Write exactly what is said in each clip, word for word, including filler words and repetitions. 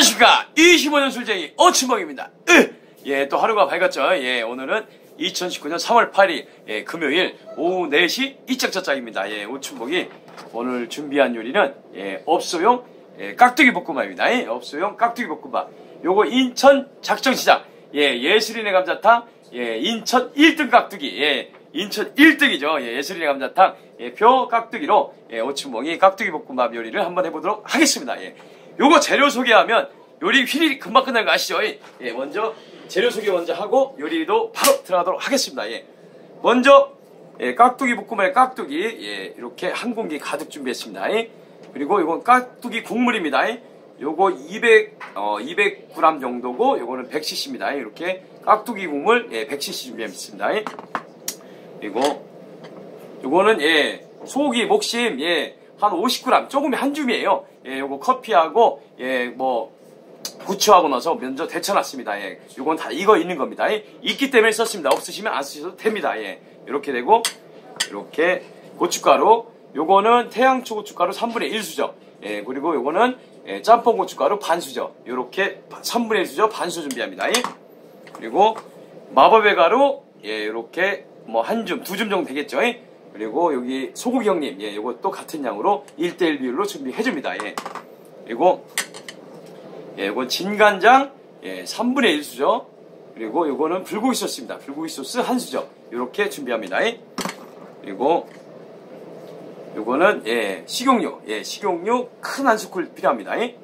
안녕하십니까. 이십오 년 술쟁이 어춘봉입니다. 으! 예, 또 하루가 밝았죠. 예, 오늘은 이천십구 년 삼월 팔일 예, 금요일 오후 네 시 이짝저짝입니다. 예, 오춘봉이 오늘 준비한 요리는 예, 업소용 예, 깍두기 볶음밥입니다. 예, 업소용 깍두기 볶음밥. 요거 인천 작정시장 예, 예술인의 감자탕 예, 인천 일 등 깍두기 예, 인천 일 등이죠. 예, 예술인의 감자탕 예, 표 깍두기로 예, 오춘봉이 깍두기 볶음밥 요리를 한번 해보도록 하겠습니다. 예. 요거 재료 소개하면 요리 휘리릭 금방 끝나는 거 아시죠? 예, 먼저 재료 소개 먼저 하고 요리도 바로 들어가도록 하겠습니다. 예. 먼저 예, 깍두기 볶음밥의 깍두기 예, 이렇게 한 공기 가득 준비했습니다. 예. 그리고 이건 깍두기 국물입니다. 예. 요거 이백, 어, 이백 그램 정도고 요거는 백 씨씨입니다. 예. 이렇게 깍두기 국물 예, 백 씨씨 준비했습니다. 예. 그리고 요거는 예, 소고기 목심 예, 한 오십 그램 조금이 한 줌이에요. 예, 요거 커피하고 예, 뭐 부추하고 나서 먼저 데쳐놨습니다. 예, 요건 다 익어 있는 겁니다. 예, 있기 때문에 썼습니다. 없으시면 안 쓰셔도 됩니다. 예, 이렇게 되고 이렇게 고춧가루 요거는 태양초 고춧가루 삼분의 일 수저 예, 그리고 요거는 예, 짬뽕 고춧가루 반수저 요렇게 삼분의 일 수저 반수 준비합니다. 예, 그리고 마법의 가루 예, 요렇게 뭐 한 줌, 두 줌 정도 되겠죠. 예? 그리고 여기 소고기 형님, 예, 이것도 같은 양으로 일 대 일 비율로 준비해줍니다. 예. 그리고, 예, 이건 진간장, 예, 삼분의 일 수저. 그리고 이거는 불고기 소스입니다. 불고기 소스 한 수저. 이렇게 준비합니다. 예. 그리고, 요거는, 예, 식용유, 예, 식용유 큰 한 스쿨 필요합니다. 예.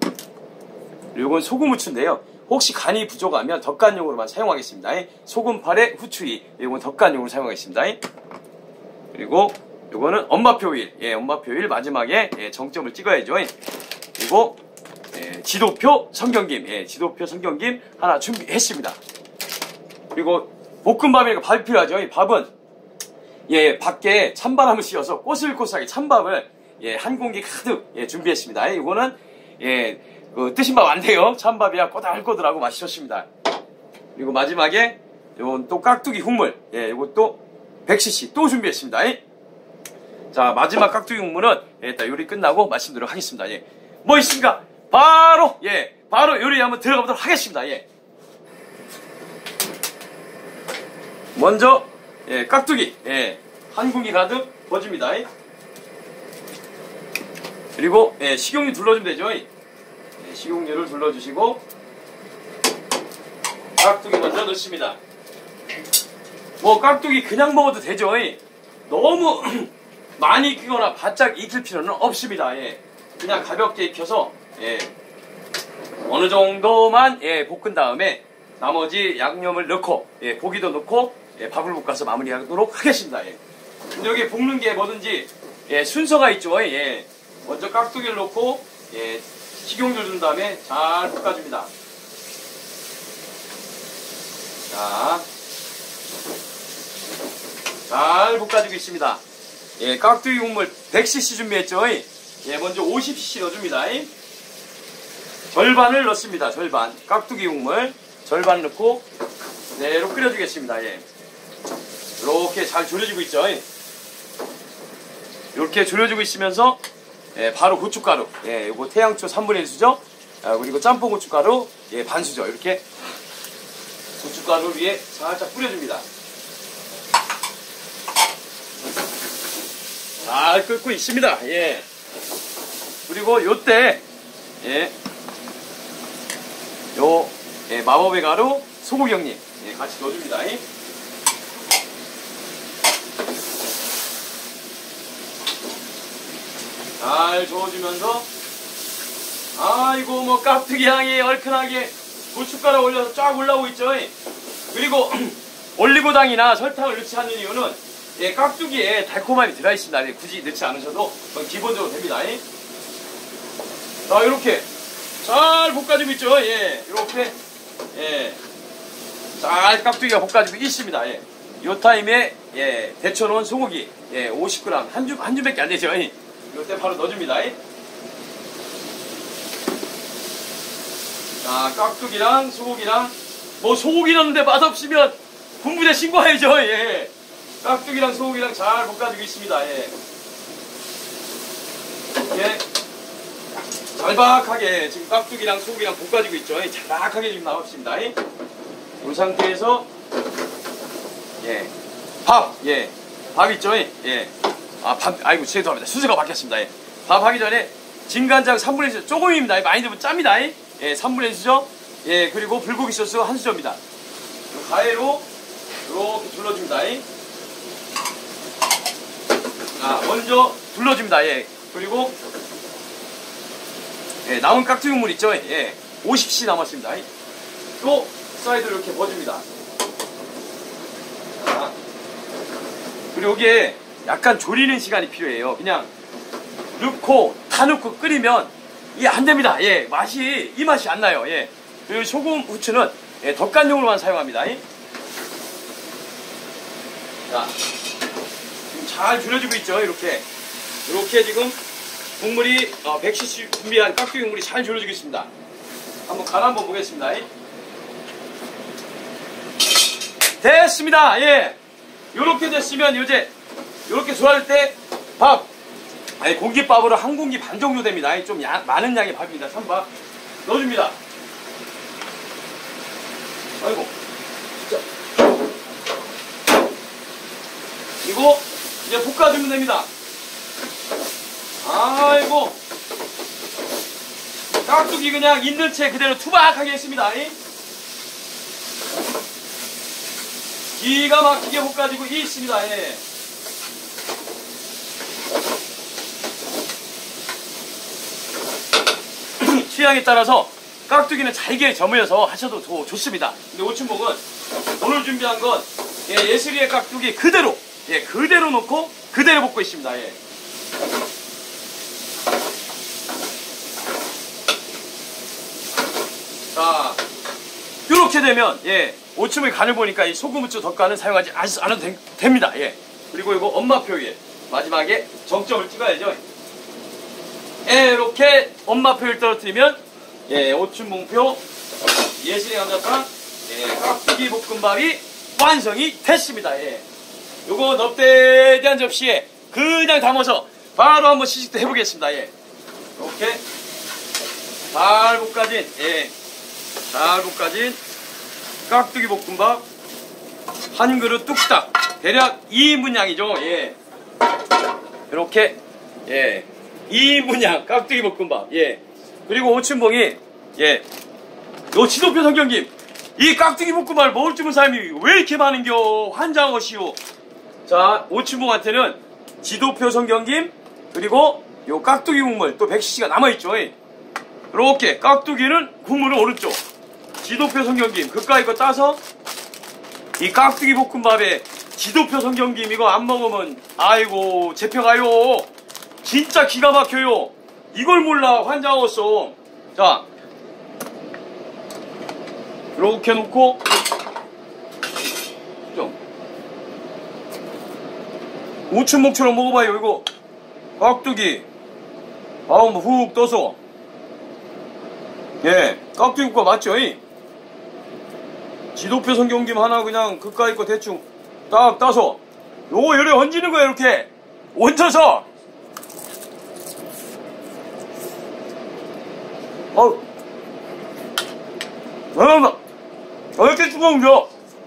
그리고 이건 소금 후추인데요. 혹시 간이 부족하면 덧간용으로만 사용하겠습니다. 예. 소금 팔에 후추이, 이건 덧간용으로 사용하겠습니다. 예. 그리고 요거는 엄마표 오일, 예, 엄마표 오일 마지막에 예, 정점을 찍어야죠. 그리고 예, 지도표 성경김, 예, 지도표 성경김 하나 준비했습니다. 그리고 볶음밥이니까 밥이 필요하죠. 이 밥은 예, 밖에 찬바람을 씌워서 꼬슬꼬슬하게 찬밥을 예, 한 공기 가득 예, 준비했습니다. 이거는 예, 그 뜨신 밥 안 돼요. 찬밥이야 꼬들꼬들하고 맛이 좋습니다. 그리고 마지막에 요건 또 깍두기 국물, 예, 요것도 백 씨씨 또 준비했습니다. 예. 자, 마지막 깍두기 국물은 예, 일단 요리 끝나고 말씀드리도록 하겠습니다. 예. 뭐 있습니까? 바로 예, 바로 요리 한번 들어가 보도록 하겠습니다. 예. 먼저 예, 깍두기 예, 한 공기 가득 버줍니다. 예. 그리고 예, 식용유 둘러주면 되죠. 예. 식용유를 둘러주시고 깍두기 먼저 넣습니다. 뭐 깍두기 그냥 먹어도 되죠. 너무 많이 익히거나 바짝 익힐 필요는 없습니다. 예. 그냥 가볍게 익혀서 예. 어느 정도만 예, 볶은 다음에 나머지 양념을 넣고 예, 고기도 넣고 예, 밥을 볶아서 마무리하도록 하겠습니다. 예. 근데 여기 볶는 게 뭐든지 예, 순서가 있죠. 예. 먼저 깍두기를 넣고 예, 식용유를 준 다음에 잘 볶아줍니다. 자, 잘 볶아주고 있습니다. 예, 깍두기 국물 백 씨씨 준비했죠. 예, 먼저 오십 씨씨 넣어줍니다. 절반을 넣습니다. 절반. 깍두기 국물 절반 넣고 그대로 끓여주겠습니다. 예. 이렇게 잘 졸여지고 있죠. 이렇게 졸여지고 있으면서 예, 바로 고춧가루. 예, 요거 태양초 삼분의 일 수저. 아, 그리고 짬뽕 고춧가루 예, 반 수저. 이렇게 고춧가루 위에 살짝 뿌려줍니다. 잘 끓고 있습니다. 예. 그리고 요때 예. 요 예, 마법의 가루 소고기 형님 예, 같이 넣어줍니다. 예. 잘 저어주면서 아이고 뭐 깍두기 향이 얼큰하게 고춧가루 올려서 쫙 올라오고 있죠. 예. 그리고 올리고당이나 설탕을 넣지 않는 이유는 예, 깍두기에 달콤함이 들어있습니다. 예, 굳이 넣지 않으셔도 기본적으로 됩니다. 예. 자, 이렇게 잘 볶아주고 있죠. 예, 이렇게 예, 잘 깍두기가 볶아지고 있습니다. 예. 요 타임에 예, 데쳐놓은 소고기 예, 오십 그램 한 줌, 한 줌밖에 안 되죠. 예. 요때 바로 넣어줍니다. 예. 자, 깍두기랑 소고기랑 뭐 소고기 넣는데 맛없으면 군부대 신고해야죠. 예. 깍두기랑 소고기랑 잘 볶아주고 있습니다. 예. 이렇게 잘박하게 지금 깍두기랑 소고기랑 볶아지고 있죠. 잘박하게 지금 나오고 있습니다. 이 상태에서 예, 밥, 예, 밥 있죠. 예, 아, 밥, 아이고 죄송합니다. 순서가 바뀌었습니다. 예. 밥 하기 전에 진간장 삼분의 일 조금입니다. 많이 넣으면 짭니다. 예, 삼분의 일이죠. 예, 그리고 불고기 소스 한 수저입니다. 가위로 이렇게 둘러줍니다. 아, 먼저 둘러줍니다. 예, 그리고 예, 남은 깍두기 국물 있죠. 예, 오십 씨 남았습니다. 또 사이드로 이렇게 버줍니다. 자, 그리고 여기에 약간 조리는 시간이 필요해요. 그냥 넣고 다 넣고 끓이면 이게 안 됩니다. 예, 맛이 이 맛이 안 나요. 예, 그리고 소금, 후추는 예, 덕간용으로만 사용합니다. 자, 지금 잘 줄여지고 있죠. 이렇게 이렇게 지금 국물이 어, 백 씨씨 준비한 깍두기 국물이 잘 졸여지고 있습니다. 한번 간 한번 보겠습니다. 됐습니다. 예, 요렇게 됐으면 이제 요렇게 졸할 때 밥, 아니, 공깃밥으로 한 공기 반 정도 됩니다. 좀 야, 많은 양의 밥입니다. 찬밥 넣어줍니다. 아이고, 진짜. 이거 이제 볶아주면 됩니다. 아이고, 깍두기 그냥 있는 채 그대로 투박하게 했습니다. 기가 막히게 볶아지고 있습니다. 예. 취향에 따라서 깍두기는 잘게 저물여서 하셔도 더 좋습니다. 근데 오춘복은 오늘 준비한 건 예, 예슬이의 깍두기 그대로, 예, 그대로 넣고 그대로 볶고 있습니다. 예. 자, 이렇게 되면 예, 오춤의 간을 보니까 이 소금, 후추, 덧간은 사용하지 않아도 되, 됩니다. 예. 그리고 이거 엄마표에 마지막에 정점을 찍어야죠. 예, 이렇게 엄마표를 떨어뜨리면 예, 오춘봉표 예슬이 감자탕 예, 깍두기 볶음밥이 완성이 됐습니다. 예. 요거 넙대대한 접시에 그냥 담아서 바로 한번 시식도 해보겠습니다. 예. 이렇게 잘 볶아진 예, 잘 볶아진 깍두기 볶음밥 한 그릇 뚝딱 대략 이 인분 양이죠. 예. 이렇게 예, 이 인분 양 깍두기 볶음밥. 예. 그리고 오춘봉이 예, 요 지도표 성경님 이 깍두기 볶음밥을 먹을 줄 모르는 사람이 왜 이렇게 많은겨 환장하시오. 자, 오춘봉한테는 지도표 성경김 그리고 요 깍두기 국물 또 백 씨씨가 남아있죠. 이렇게 깍두기는 국물은 오른쪽, 지도표 성경김 그까이 거 따서 이 깍두기 볶음밥에 지도표 성경김 이거 안 먹으면 아이고 제펴가요. 진짜 기가 막혀요. 이걸 몰라 환장했어. 자, 이렇게 놓고 좀 우춘목처럼 먹어봐요. 이거 깍두기 아우 뭐 훅 떠서 예, 깍두기 국밥 맞죠? 이? 지도표 성경김 하나 그냥 그까이 거 대충 딱 따서 요거 요래 얹는 거예요. 이렇게 얹어서 어우 아, 왜 이렇게 뜨거운겨?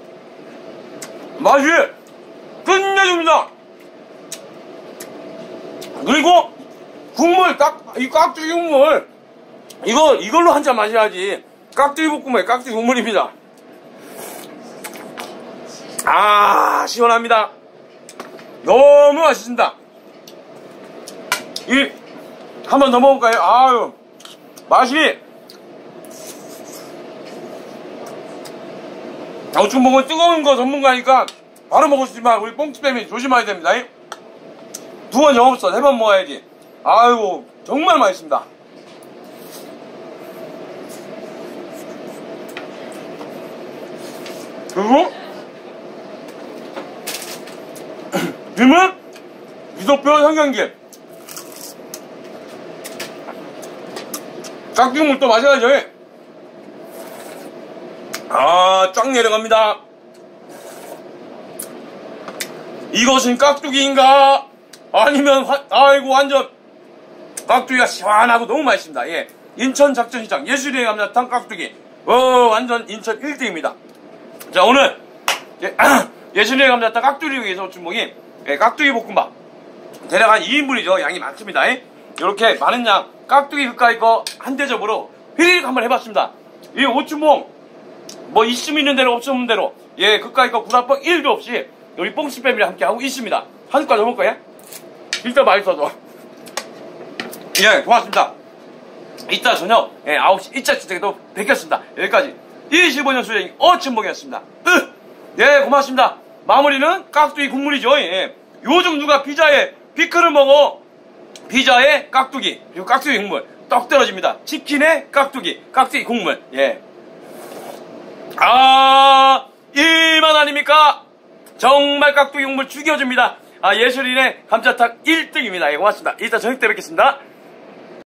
맛이 끝내줍니다. 그리고 국물 깍, 이 깍두기 국물 이거 이걸로 한 잔 마셔야지. 깍두기 볶음밥에 깍두기 국물입니다. 아, 시원합니다. 너무 맛있습니다. 이 한 번 더 먹을까요? 아유, 맛이 오춘봉은 뜨거운 거 전문가니까 바로 먹을 수 있지만 우리 뽕치뱀이 조심해야 됩니다. 두 번 영업서 세 번 먹어야지. 아이고 정말 맛있습니다. 그리고 김은 미소표 성경김 깍두기물 또 마셔야죠. 아, 쫙 내려갑니다. 이것은 깍두기인가? 아니면 화, 아이고 완전 깍두기가 시원하고 너무 맛있습니다. 예. 인천 작전시장 예술의 감자탕 깍두기. 어, 완전 인천 일 등입니다. 자, 오늘, 예, 예술의 감자탕 깍두기를 위해서 오춘봉이, 예, 깍두기 볶음밥. 대략 한 이 인분이죠. 양이 많습니다. 예. 이렇게 많은 양, 깍두기 그까이 거 한 대접으로 휘리릭 한번 해봤습니다. 이 오춘봉, 뭐, 있으면 있는 대로, 없으면 대로, 예, 그까이 거 구라뻥 일도 없이, 우리 뽕씨 패밀리 함께 하고 있습니다. 한 숟갈 넣을 거야? 일단 맛있어서. 예, 고맙습니다. 이따 저녁, 예, 아홉 시 이차치택에도 뵙겠습니다. 여기까지 이십오 년 수행이 어춘봉이었습니다. 으! 예, 고맙습니다. 마무리는 깍두기 국물이죠. 예. 요즘 누가 피자에 피클을 먹어? 피자에 깍두기, 그리고 깍두기 국물. 떡 떨어집니다. 치킨에 깍두기, 깍두기 국물. 예. 아, 이만 아닙니까? 정말 깍두기 국물 죽여줍니다. 아, 예술인의 감자탕 일 등입니다. 예, 고맙습니다. 이따 저녁 때 뵙겠습니다.